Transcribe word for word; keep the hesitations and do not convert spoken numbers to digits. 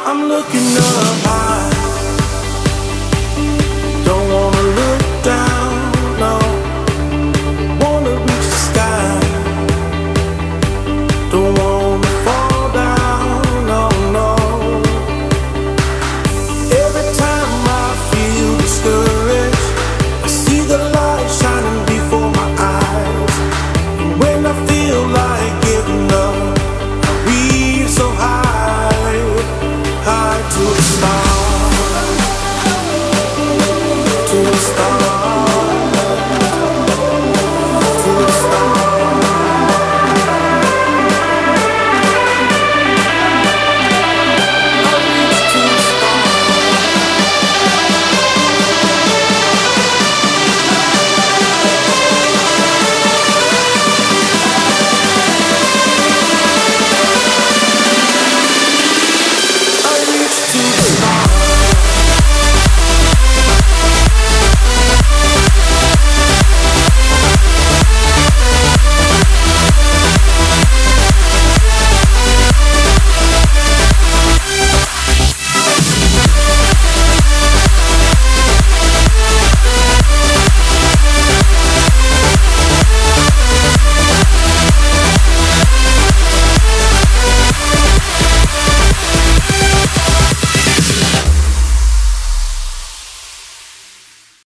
I'm looking up high. Don't wanna look down, no. Wanna reach the sky. Don't wanna fall down, no, no. Every time I feel discouraged, I see the light shining before my eyes. And when I feel like giving up, I reach so high, high to the stars.